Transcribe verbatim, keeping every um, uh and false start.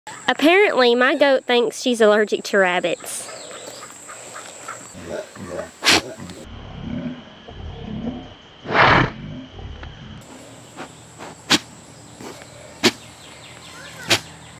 Apparently, my goat thinks she's allergic to rabbits.